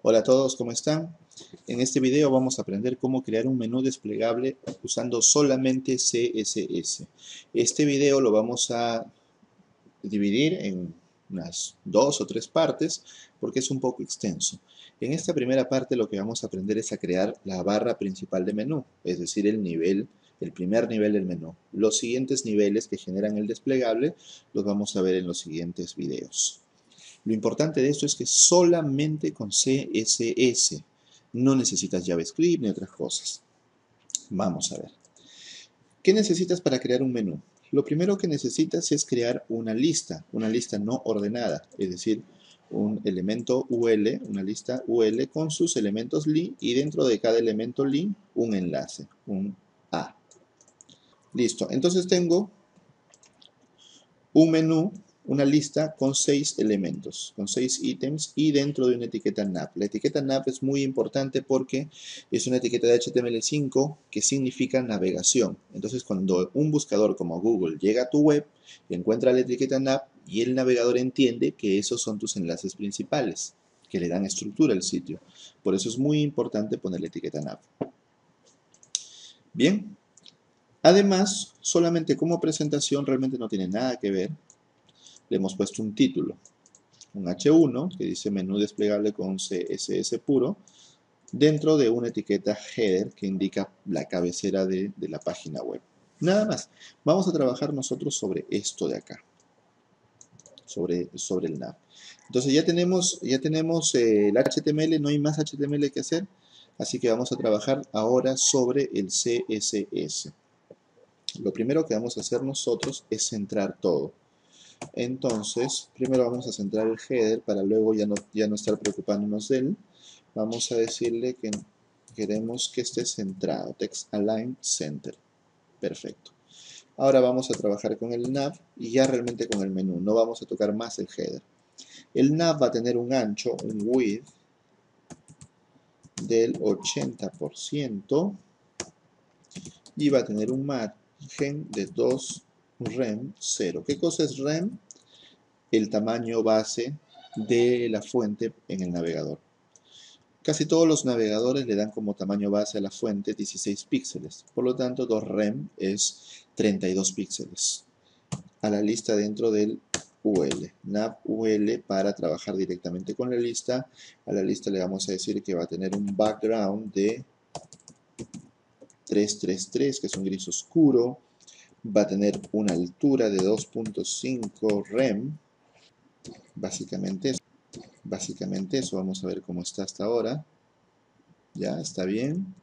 Hola a todos, ¿cómo están? En este video vamos a aprender cómo crear un menú desplegable usando solamente CSS. Este video lo vamos a dividir en unas 2 o 3 partes porque es un poco extenso. En esta primera parte lo que vamos a aprender es a crear la barra principal de menú, es decir, el primer nivel del menú. Los siguientes niveles que generan el desplegable los vamos a ver en los siguientes videos. Lo importante de esto es que solamente con CSS. No necesitas JavaScript ni otras cosas. Vamos a ver. ¿Qué necesitas para crear un menú? Lo primero que necesitas es crear una lista no ordenada, es decir, un elemento UL, una lista UL con sus elementos li y dentro de cada elemento li un enlace, un A. Listo, entonces tengo un menú, una lista con 6 elementos, con 6 ítems y dentro de una etiqueta nav. La etiqueta nav es muy importante porque es una etiqueta de HTML5 que significa navegación. Entonces, cuando un buscador como Google llega a tu web, encuentra la etiqueta nav y el navegador entiende que esos son tus enlaces principales, que le dan estructura al sitio. Por eso es muy importante poner la etiqueta nav. Bien. Además, solamente como presentación realmente no tiene nada que ver. Le hemos puesto un título, un H1 que dice menú desplegable con CSS puro, dentro de una etiqueta header que indica la cabecera de la página web. Nada más. Vamos a trabajar nosotros sobre esto de acá, sobre el nav. Entonces ya tenemos el HTML, no hay más HTML que hacer, así que vamos a trabajar ahora sobre el CSS. Lo primero que vamos a hacer nosotros es centrar todo. Entonces, primero vamos a centrar el header para luego ya no estar preocupándonos de él. Vamos a decirle que queremos que esté centrado. Text Align Center. Perfecto. Ahora vamos a trabajar con el nav y ya realmente con el menú. No vamos a tocar más el header. El nav va a tener un ancho, un width del 80% y va a tener un margen de 2 rem 0. ¿Qué cosa es rem? El tamaño base de la fuente en el navegador. Casi todos los navegadores le dan como tamaño base a la fuente 16 píxeles. Por lo tanto, 2rem es 32 píxeles. A la lista dentro del UL. Nav UL para trabajar directamente con la lista. A la lista le vamos a decir que va a tener un background de 333, que es un gris oscuro. Va a tener una altura de 2.5 rem. Básicamente eso, vamos a ver cómo está hasta ahora. Ya, está bien.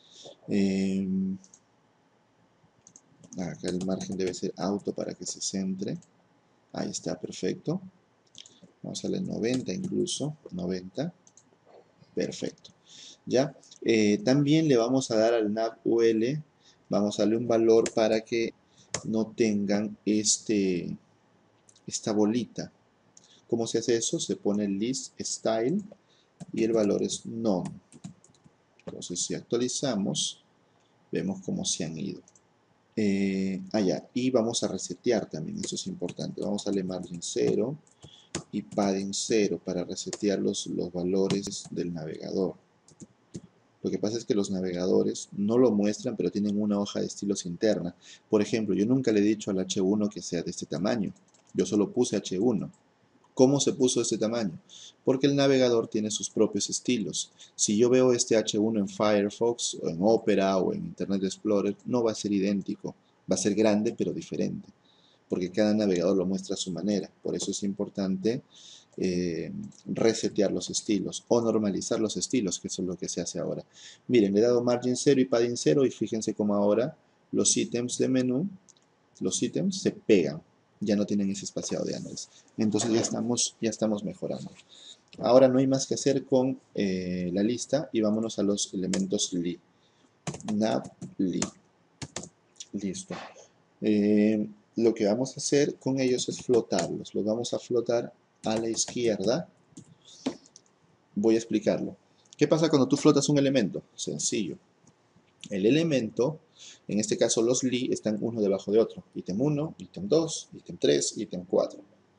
Acá el margen debe ser auto para que se centre. Ahí está, perfecto. Vamos a darle 90 incluso, 90. Perfecto. Ya. También le vamos a dar al nav UL, vamos a darle un valor para que no tengan esta bolita. ¿Cómo se hace eso? Se pone el list style y el valor es none. Entonces, si actualizamos, vemos cómo se han ido. Ya. Y vamos a resetear también, eso es importante. Vamos a darle margin 0 y padding 0 para resetear los valores del navegador. Lo que pasa es que los navegadores no lo muestran, pero tienen una hoja de estilos interna. Por ejemplo, yo nunca le he dicho al H1 que sea de este tamaño. Yo solo puse H1. ¿Cómo se puso este tamaño? Porque el navegador tiene sus propios estilos. Si yo veo este H1 en Firefox, o en Opera, o en Internet Explorer, no va a ser idéntico. Va a ser grande, pero diferente. Porque cada navegador lo muestra a su manera. Por eso es importante resetear los estilos o normalizar los estilos, que eso es lo que se hace ahora. Miren, le he dado margin 0 y padding 0 y fíjense cómo ahora los ítems de menú, los ítems se pegan, ya no tienen ese espaciado de anuales. Entonces ya estamos mejorando. Ahora no hay más que hacer con la lista y vámonos a los elementos li. Nav li. Listo. Lo que vamos a hacer con ellos es flotarlos. Los vamos a flotar a la izquierda. Voy a explicarlo. ¿Qué pasa cuando tú flotas un elemento? Sencillo. El elemento, en este caso los li, están uno debajo de otro. Ítem 1, ítem 2, ítem 3, ítem 4.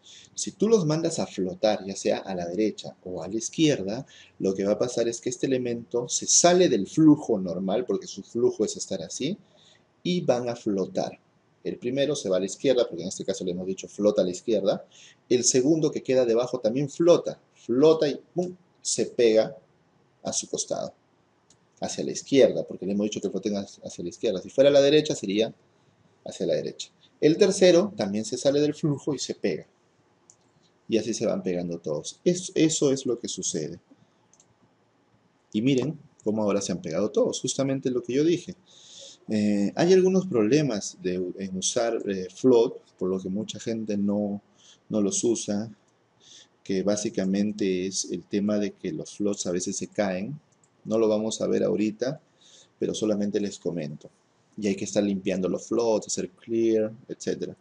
Si tú los mandas a flotar, ya sea a la derecha o a la izquierda, lo que va a pasar es que este elemento se sale del flujo normal, porque su flujo es estar así, y van a flotar. El primero se va a la izquierda, porque en este caso le hemos dicho flota a la izquierda. El segundo que queda debajo también flota. Flota y ¡pum!, se pega a su costado, hacia la izquierda, porque le hemos dicho que floten hacia la izquierda. Si fuera a la derecha, sería hacia la derecha. El tercero también se sale del flujo y se pega. Y así se van pegando todos. Eso es lo que sucede. Y miren cómo ahora se han pegado todos, justamente lo que yo dije. Hay algunos problemas en usar float, por lo que mucha gente no los usa, que básicamente es el tema de que los floats a veces se caen. No lo vamos a ver ahorita, pero solamente les comento. Y hay que estar limpiando los floats, hacer clear, etc.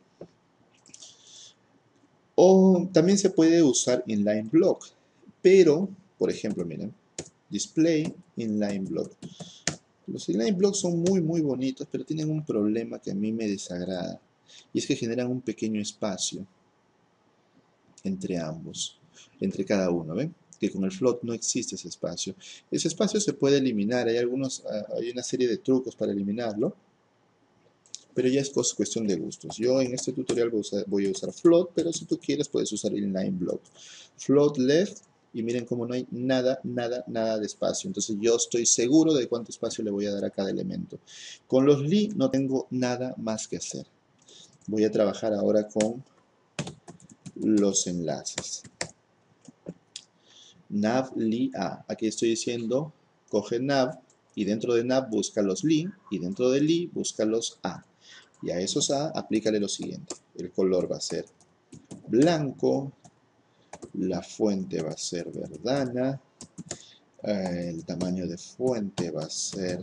O también se puede usar inline block, pero, por ejemplo, miren, display inline block. Los inline blocks son muy bonitos, pero tienen un problema que a mí me desagrada. Y es que generan un pequeño espacio entre ambos, entre cada uno, ¿ven? Que con el float no existe ese espacio. Ese espacio se puede eliminar, hay una serie de trucos para eliminarlo, pero ya es cuestión de gustos. Yo en este tutorial voy a usar float, pero si tú quieres puedes usar inline block. Float left, y miren cómo no hay nada de espacio. Entonces yo estoy seguro de cuánto espacio le voy a dar a cada elemento. Con los li no tengo nada más que hacer. Voy a trabajar ahora con los enlaces. Nav li a. Aquí estoy diciendo, coge nav y dentro de nav busca los li y dentro de li busca los a. Y a esos a aplícale lo siguiente. El color va a ser blanco, la fuente va a ser verdana, el tamaño de fuente va a ser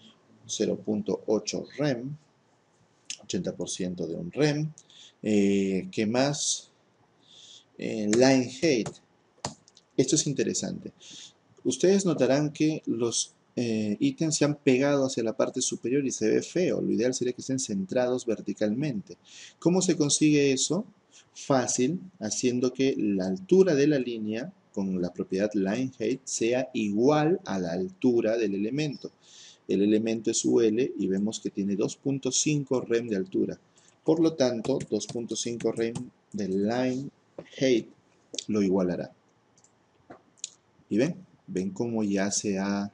0.8 rem, 80% de un rem. ¿Qué más? Line height. Esto es interesante. Ustedes notarán que los ítems se han pegado hacia la parte superior y se ve feo. Lo ideal sería que estén centrados verticalmente. ¿Cómo se consigue eso? Fácil, haciendo que la altura de la línea con la propiedad line height sea igual a la altura del elemento. El elemento es UL y vemos que tiene 2.5 rem de altura. Por lo tanto, 2.5 rem de line height lo igualará. ¿Y ven cómo ya se ha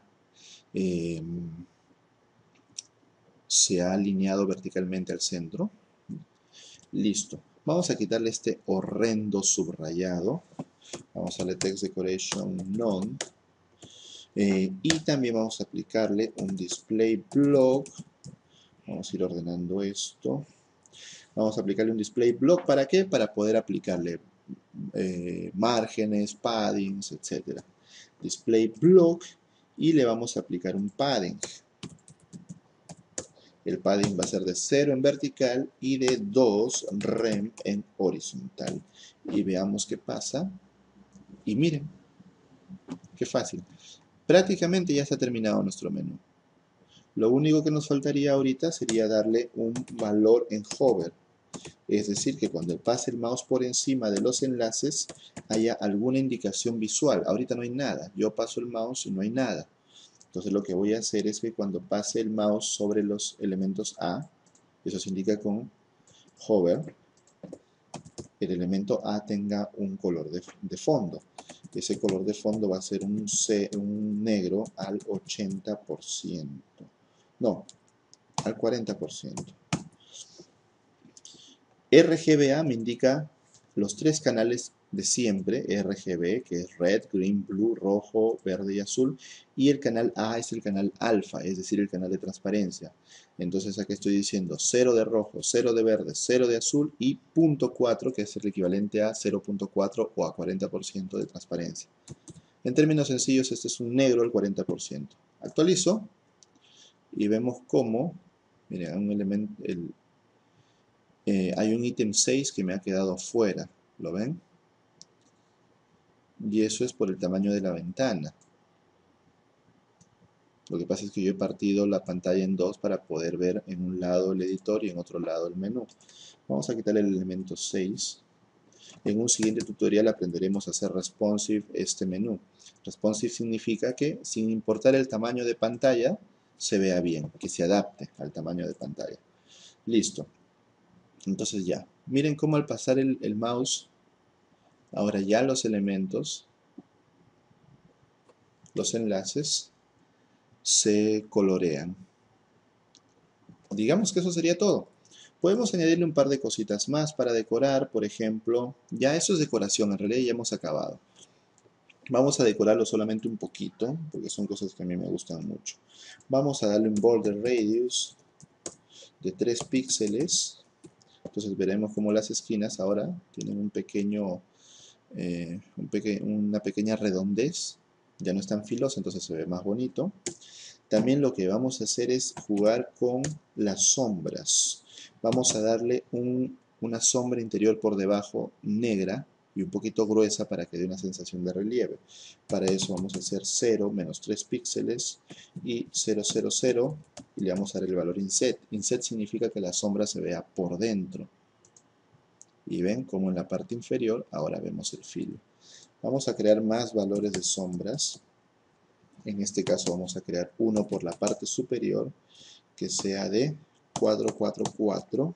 alineado verticalmente al centro? Listo. Vamos a quitarle este horrendo subrayado. Vamos a darle text decoration none. Y también vamos a aplicarle un display block. Vamos a ir ordenando esto. Vamos a aplicarle un display block. ¿Para qué? Para poder aplicarle márgenes, paddings, etc. Display block. Y le vamos a aplicar un padding. El padding va a ser de 0 en vertical y de 2 rem en horizontal. Y veamos qué pasa. Y miren, qué fácil. Prácticamente ya está terminado nuestro menú. Lo único que nos faltaría ahorita sería darle un valor en hover. Es decir, que cuando pase el mouse por encima de los enlaces haya alguna indicación visual. Ahorita no hay nada. Yo paso el mouse y no hay nada. Entonces lo que voy a hacer es que cuando pase el mouse sobre los elementos A, eso se indica con hover, el elemento A tenga un color de fondo. Ese color de fondo va a ser un negro al 80%. No, al 40%. RGBA me indica los tres canales de siempre, RGB, que es red, green, blue, rojo, verde y azul, y el canal A es el canal alfa, es decir, el canal de transparencia. Entonces aquí estoy diciendo 0 de rojo, 0 de verde, 0 de azul y 0.4, que es el equivalente a 0.4 o a 40% de transparencia. En términos sencillos, este es un negro al 40%. Actualizo y vemos cómo, miren, un elemento, hay un ítem 6 que me ha quedado fuera, ¿lo ven? Y eso es por el tamaño de la ventana. Lo que pasa es que yo he partido la pantalla en dos para poder ver en un lado el editor y en otro lado el menú. Vamos a quitar el elemento 6. En un siguiente tutorial aprenderemos a hacer responsive este menú. Responsive significa que, sin importar el tamaño de pantalla, se vea bien, que se adapte al tamaño de pantalla. Listo. Entonces ya. Miren cómo al pasar el mouse, ahora ya los elementos, los enlaces, se colorean. Digamos que eso sería todo. Podemos añadirle un par de cositas más para decorar, por ejemplo. Ya eso es decoración, en realidad ya hemos acabado. Vamos a decorarlo solamente un poquito, porque son cosas que a mí me gustan mucho. Vamos a darle un border radius de 3 píxeles. Entonces veremos cómo las esquinas ahora tienen un pequeño, una pequeña redondez. Ya no es tan filosa, entonces se ve más bonito. También lo que vamos a hacer es jugar con las sombras. Vamos a darle una sombra interior por debajo negra y un poquito gruesa para que dé una sensación de relieve. Para eso vamos a hacer 0 menos 3 píxeles y 0, 0, 0 y le vamos a dar el valor inset. Inset significa que la sombra se vea por dentro. Y ven como en la parte inferior ahora vemos el filo. Vamos a crear más valores de sombras. En este caso vamos a crear uno por la parte superior que sea de 4, 4, 4.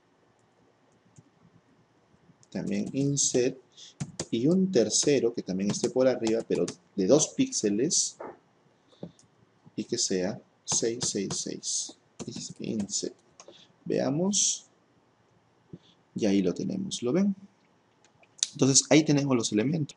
También inset. Y un tercero que también esté por arriba, pero de 2 píxeles. Y que sea 6, 6, 6. Inset. Veamos. Y ahí lo tenemos. ¿Lo ven? Entonces ahí tenemos los elementos.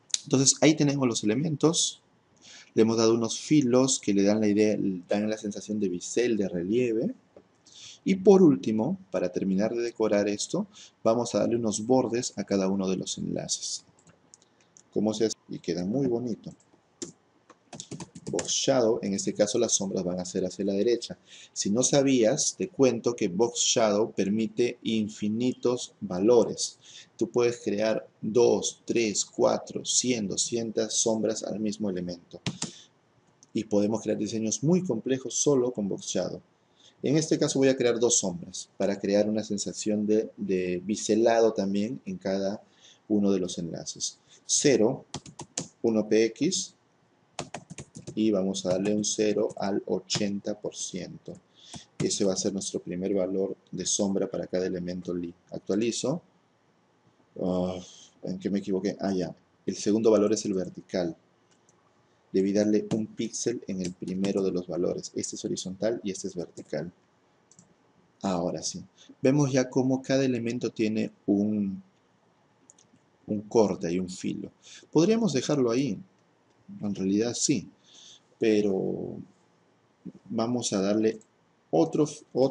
Le hemos dado unos filos que le dan la idea, dan la sensación de bisel, de relieve. Y por último, para terminar de decorar esto, vamos a darle unos bordes a cada uno de los enlaces. ¿Cómo se hace? Y queda muy bonito. Box Shadow, en este caso las sombras van a ser hacia la derecha. Si no sabías, te cuento que Box Shadow permite infinitos valores. Tú puedes crear 2, 3, 4, 100, 200 sombras al mismo elemento. Y podemos crear diseños muy complejos solo con Box Shadow. En este caso voy a crear 2 sombras para crear una sensación de biselado también en cada uno de los enlaces. 0, 1px y vamos a darle un 0 al 80%. Ese va a ser nuestro primer valor de sombra para cada elemento li. Actualizo. ¿En qué me equivoqué? Ya. El segundo valor es el vertical. Debí darle un píxel en el primero de los valores. Este es horizontal y este es vertical. Ahora sí. Vemos ya cómo cada elemento tiene un corte y un filo. Podríamos dejarlo ahí. En realidad sí. Pero vamos a darle otro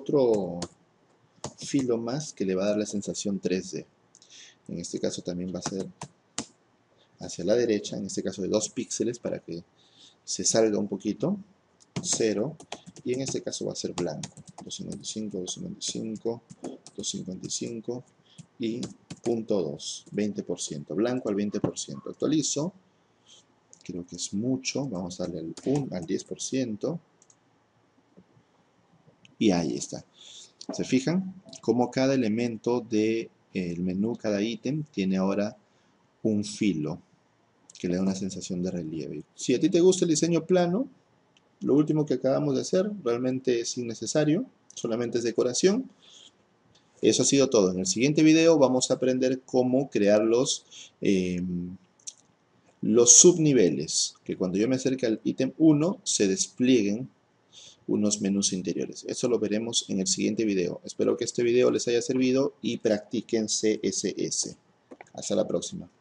filo más que le va a dar la sensación 3D. En este caso también va a ser hacia la derecha, en este caso de 2 píxeles para que se salga un poquito, 0, y en este caso va a ser blanco, 255, 255, 255 y 0.2, 20%, blanco al 20%. Actualizo, creo que es mucho, vamos a darle al 10%, y ahí está. ¿Se fijan? Como cada elemento del menú, cada ítem, tiene ahora un filo que le da una sensación de relieve. Si a ti te gusta el diseño plano, lo último que acabamos de hacer realmente es innecesario, solamente es decoración. Eso ha sido todo. En el siguiente video vamos a aprender cómo crear los subniveles, que cuando yo me acerque al ítem 1 se desplieguen unos menús interiores. Eso lo veremos en el siguiente video. Espero que este video les haya servido y practiquen CSS. Hasta la próxima.